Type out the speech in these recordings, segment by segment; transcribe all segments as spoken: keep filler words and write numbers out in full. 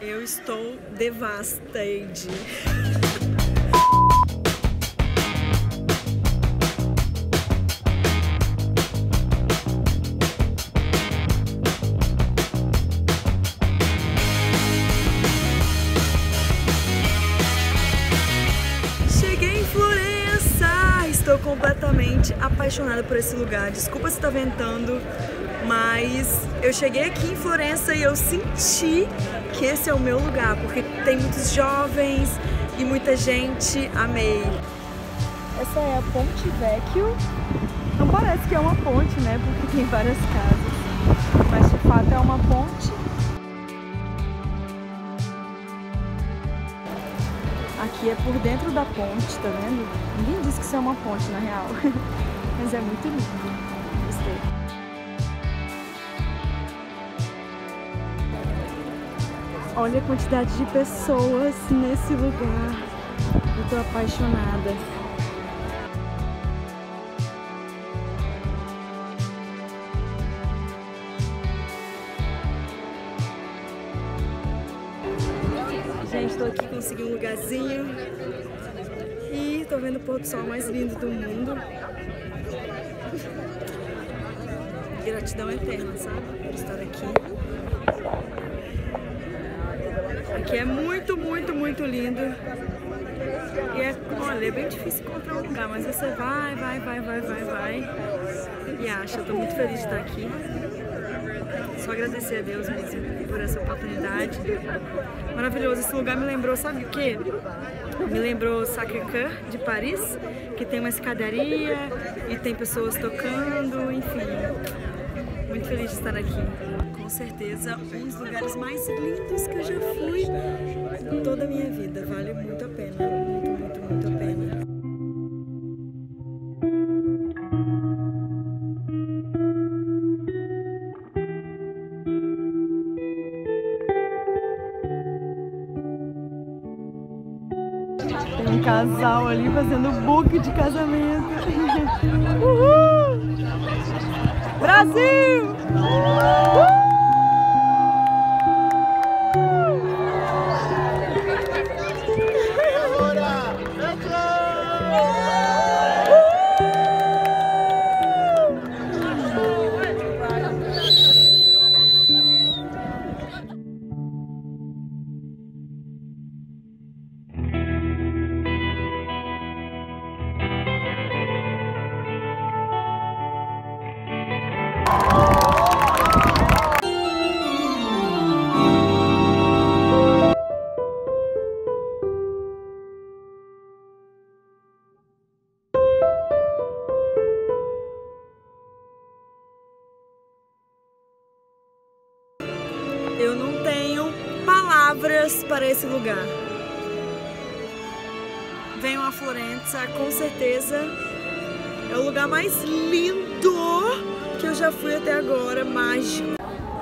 Eu estou devastated. Cheguei em Florença! Estou completamente apaixonada por esse lugar. Desculpa se está ventando, mas eu cheguei aqui em Florença e eu senti que esse é o meu lugar, porque tem muitos jovens e muita gente. Amei. Essa é a Ponte Vecchio. Não parece que é uma ponte, né? Porque tem várias casas, mas de fato é uma ponte. Aqui é por dentro da ponte, tá vendo? Ninguém disse que isso é uma ponte, na real. Mas é muito lindo. Gostei. Olha a quantidade de pessoas nesse lugar. Eu tô apaixonada. Gente, tô aqui, consegui um lugarzinho e tô vendo o pôr do sol mais lindo do mundo. Gratidão eterna, sabe? Por estar aqui. Aqui é muito, muito, muito lindo. E é, olha, é bem difícil encontrar um lugar, mas você vai, vai, vai, vai, vai, vai e acha. Eu tô muito feliz de estar aqui. Só agradecer a Deus mesmo por essa oportunidade. Maravilhoso. Esse lugar me lembrou, sabe o quê? Me lembrou Sacré-Cœur de Paris, que tem uma escadaria e tem pessoas tocando, enfim. Muito feliz de estar aqui. Com certeza, um dos lugares mais lindos que eu já fui em toda a minha vida. Vale muito a pena. Muito, muito, muito a pena. Tem um casal ali fazendo book de casamento. Uhul! Brasil! Uhul! Eu não tenho palavras para esse lugar. Venham a Florença, com certeza é o lugar mais lindo que eu já fui até agora, mágico.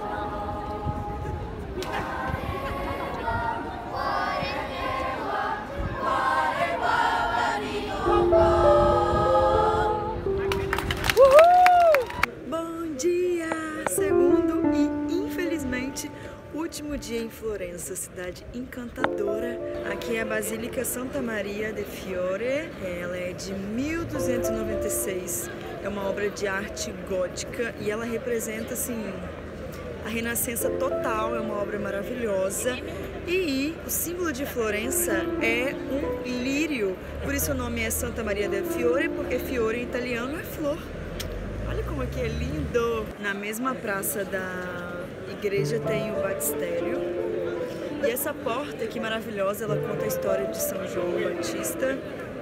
Último dia em Florença, cidade encantadora. Aqui é a Basílica Santa Maria del Fiore. Ela é de mil duzentos e noventa e seis. É uma obra de arte gótica e ela representa assim a renascença total. É uma obra maravilhosa. E o símbolo de Florença é um lírio. Por isso o nome é Santa Maria del Fiore, porque fiore em italiano é flor. Olha como aqui é lindo! Na mesma praça da igreja tem o batistério. E essa porta aqui maravilhosa, ela conta a história de São João Batista.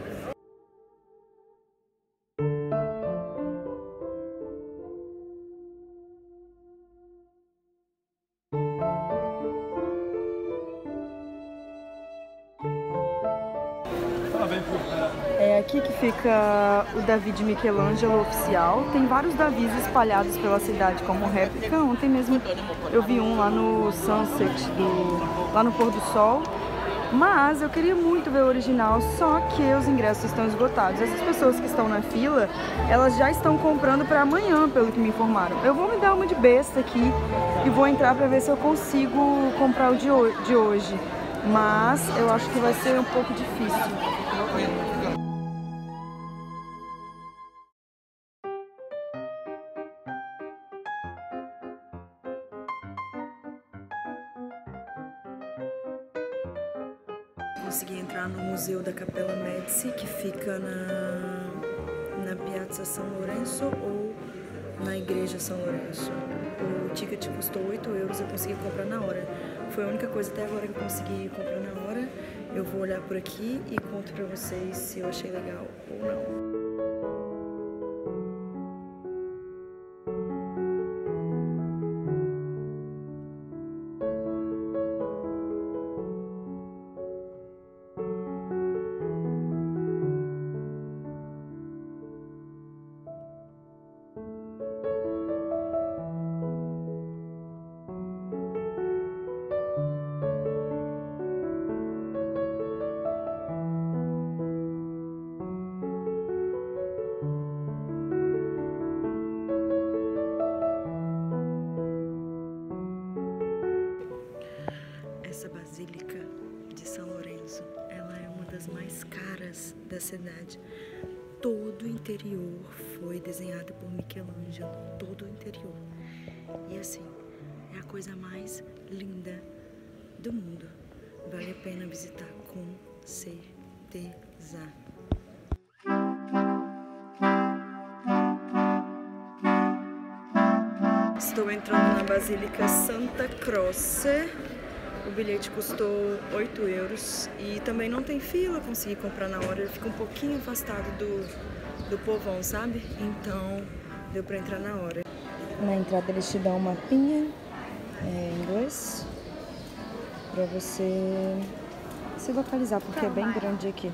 É aqui que fica o Davi de Michelangelo oficial. Tem vários Davis espalhados pela cidade como réplica. Ontem mesmo eu vi um lá no sunset, do, lá no pôr do sol. Mas eu queria muito ver o original, só que os ingressos estão esgotados. Essas pessoas que estão na fila, elas já estão comprando para amanhã, pelo que me informaram. Eu vou me dar uma de besta aqui e vou entrar para ver se eu consigo comprar o de hoje. Mas eu acho que vai ser um pouco difícil. Consegui entrar no Museu da Capella Medici, que fica na, na Piazza São Lourenço ou na Igreja São Lourenço. O ticket custou oito euros, eu consegui comprar na hora. Foi a única coisa até agora que eu consegui comprar na hora. Eu vou olhar por aqui e conto pra vocês se eu achei legal ou não. Essa Basílica de São Lourenço, ela é uma das mais caras da cidade. Todo o interior foi desenhado por Michelangelo, todo o interior. E assim, é a coisa mais linda do mundo. Vale a pena visitar com certeza. Estou entrando na Basílica Santa Croce. O bilhete custou oito euros e também não tem fila, consegui comprar na hora, ele fica um pouquinho afastado do, do povão, sabe? Então deu pra entrar na hora. Na entrada eles te dão um mapinha é, em inglês pra você se localizar, porque é bem grande aqui.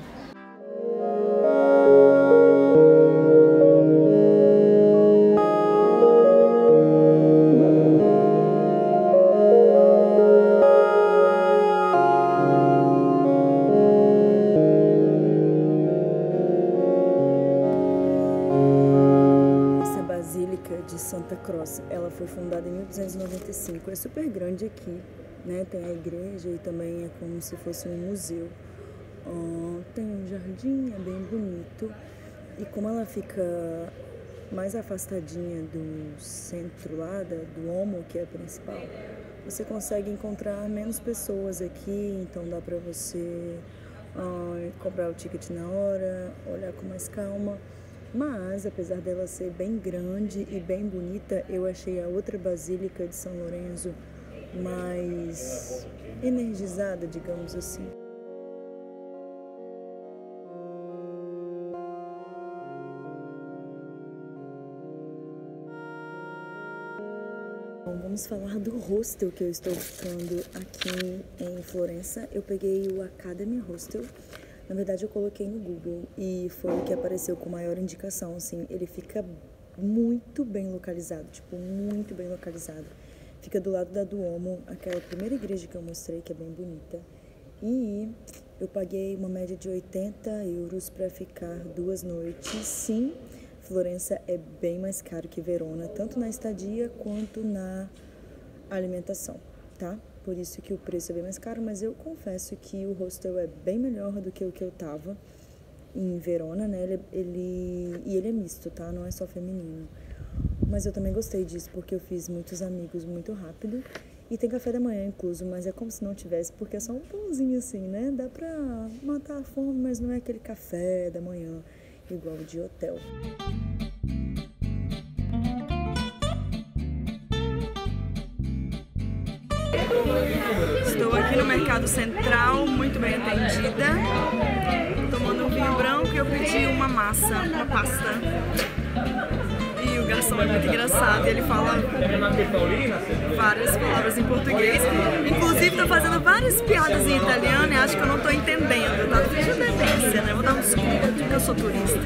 De Santa Croce, ela foi fundada em mil duzentos e noventa e cinco, é super grande aqui, né? Tem a igreja e também é como se fosse um museu. Uh, tem um jardim, é bem bonito, e como ela fica mais afastadinha do centro lá, da, do Omo, que é a principal, você consegue encontrar menos pessoas aqui, então dá pra você uh, comprar o ticket na hora, olhar com mais calma. Mas, apesar dela ser bem grande e bem bonita, eu achei a outra Basílica de São Lourenço mais energizada, digamos assim. Bom, vamos falar do hostel que eu estou ficando aqui em Florença. Eu peguei o Academy Hostel. Na verdade, eu coloquei no Google e foi o que apareceu com maior indicação, assim. Ele fica muito bem localizado, tipo, muito bem localizado. Fica do lado da Duomo, aquela primeira igreja que eu mostrei, que é bem bonita. E eu paguei uma média de oitenta euros para ficar duas noites. Sim, Florença é bem mais caro que Verona, tanto na estadia quanto na alimentação, tá? Por isso que o preço é bem mais caro, mas eu confesso que o hostel é bem melhor do que o que eu tava em Verona, né? Ele, ele, e ele é misto, tá? Não é só feminino. Mas eu também gostei disso, porque eu fiz muitos amigos muito rápido. E tem café da manhã incluso, mas é como se não tivesse, porque é só um pãozinho assim, né? Dá pra matar a fome, mas não é aquele café da manhã igual de hotel. Estou aqui no Mercado Central, muito bem atendida, tomando um vinho branco e eu pedi uma massa, uma pasta. E o garçom é muito engraçado, ele fala várias palavras em português, inclusive está fazendo várias piadas em italiano e acho que eu não estou entendendo, tá? Deixa eu demência, né? Vou dar um desculpa porque eu sou turista.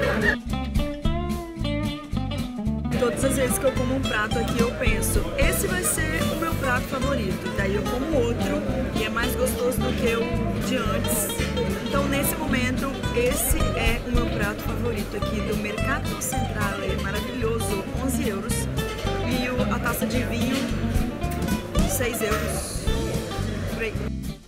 Todas as vezes que eu como um prato aqui eu penso, esse vai ser o meu prato favorito, daí eu como outro que é mais gostoso do que o de antes. Então, nesse momento, esse é o meu prato favorito aqui do Mercato Central. Ele é maravilhoso, onze euros. E o, a taça de vinho, seis euros. Por aí.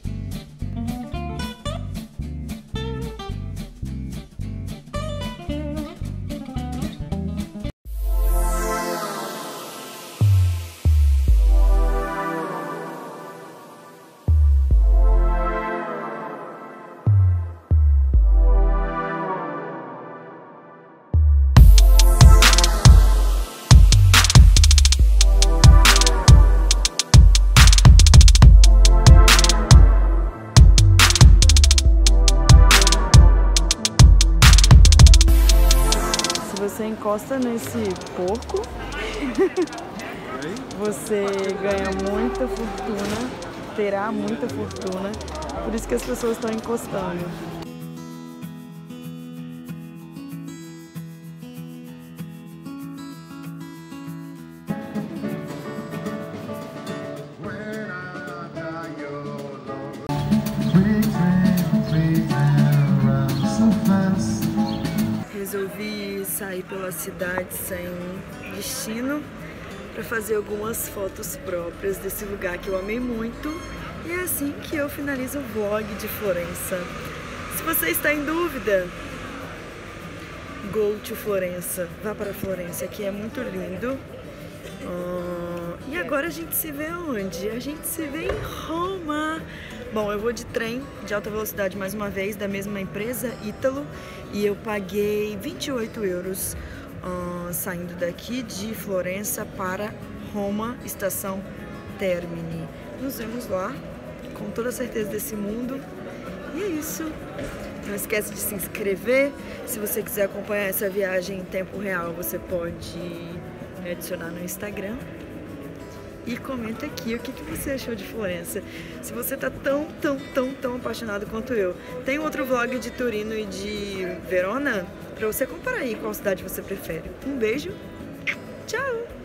Você encosta nesse porco, você ganha muita fortuna, terá muita fortuna, por isso que as pessoas estão encostando. Resolvi sair pela cidade sem destino para fazer algumas fotos próprias desse lugar que eu amei muito, e é assim que eu finalizo o vlog de Florença. Se você está em dúvida, go to Florença, vá para Florença, que é muito lindo. Uh, e agora a gente se vê onde? A gente se vê em Roma. Bom, eu vou de trem de alta velocidade mais uma vez, da mesma empresa, Ítalo, e eu paguei vinte e oito euros uh, saindo daqui de Florença para Roma, estação Termini. Nos vemos lá, com toda a certeza desse mundo. E é isso. Não esquece de se inscrever. Se você quiser acompanhar essa viagem em tempo real, você pode me adicionar no Instagram. E comenta aqui o que, que você achou de Florença. Se você tá tão, tão, tão, tão apaixonado quanto eu. Tem outro vlog de Turino e de Verona pra você comparar aí qual cidade você prefere. Um beijo, tchau!